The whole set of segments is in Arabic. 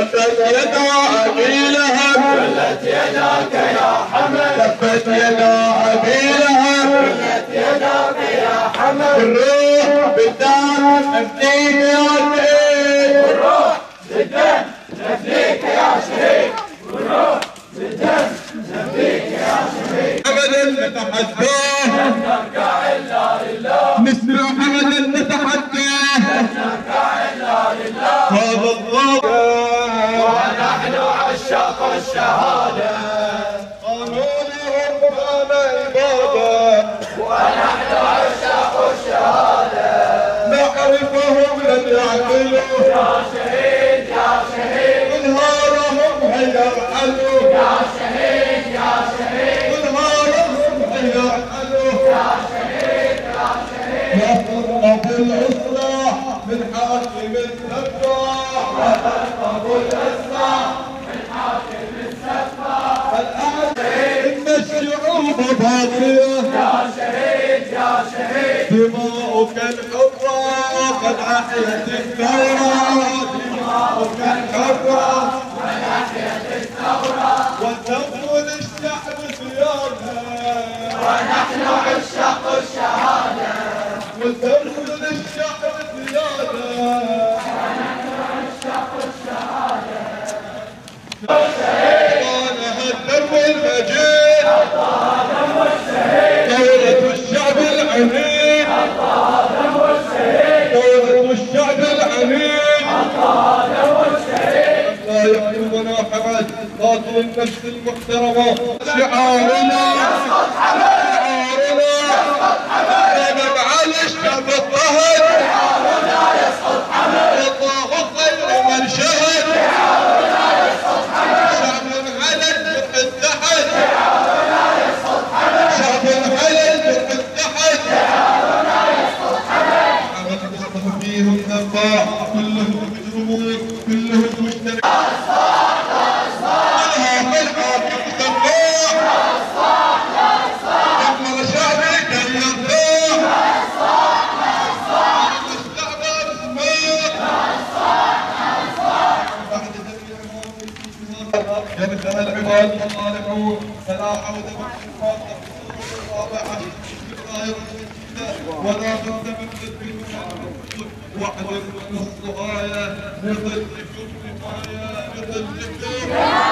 تبت يدا أبي لهب قلت يداك يا حمد تبت يدا أبي لهب قلت يداك يا حمد بالروح بالدم نفديك يا شهيد والروح بالدم نفديك يا شهيد والروح بالدم نفديك يا شهيد أبدا نتحداه لن نركع إلا لله نسمع أبدا نتحداه لن نركع إلا لله هذا الضابط ونحن عشاق الشهادة قانونهم كان عبادة ونحن عشاق الشهادة نعرفهم لن يعقلوا يا شهيد يا شهيد انهارهم هيرحلوا يا شهيد يا شهيد انهارهم هيرحلوا يا شهيد يا شهيد نفرنا بالإصلاح من حاكم السفاح أبو الإصلاح من حاكم السفاح الآن إن الشعوب باقية يا شهيد يا شهيد دماؤك الحرة قد أحيت الثورة دماؤك الحرة من أحيت الثورة والدم للشعب زيادة ونحن عشاق الشهادة والدم للشعب زيادة أعطانا الدم المجيد دولة الشعب العنيد دولة الشعب العنيد لا يحكمنا حمد قاتل النفس المحترمة شعارنا غضب على الشعب الطهر والطاغوت غير من شهد شعب على الجرح التحت شعب على الجرح التحت حمد مصطفى فيهم أنباء كلهم مجرمون كلهم مجتمعون منها الحاكم سباح أمر شعبي كان يرتاح المستعمر اسماء يبدأ العباد الصالحون فلا عود بالصفات الرابعة ولا بد من ذكر واحذر من الصغايا مثل لكم حماية مثل لكم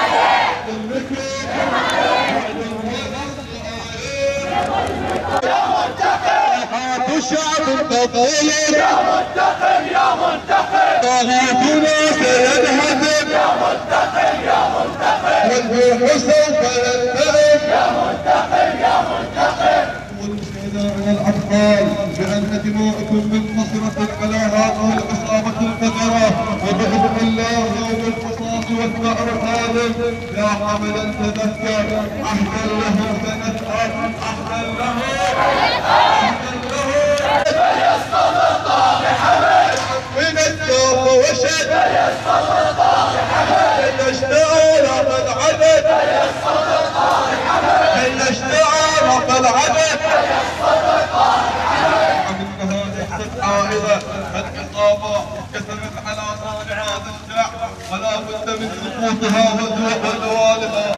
شعب فضيل يا منتقم يا منتقم طاغوتنا سينهزم يا منتقم يا منتقم والجرح سوف ينتهي يا منتقم يا منتقم والشهداء من الأطفال بأن دماءكم من نصرة على هذه العصابة القذرة وبإذن الله يوم القصاص والثأر القادم يا حملا تذكر عهدا له سنذهب عهدا له فليسقط الطاغي حمد من الدوق وشد فليسقط الطاغي حمد لنشتعل العدد فليسقط الطاغي حمد لنشتعل العدد فليسقط الطاغي حمد انها احدث عائله العصابه كتبت على صانع هذا الشعب ولا بد من سقوطها ودوالها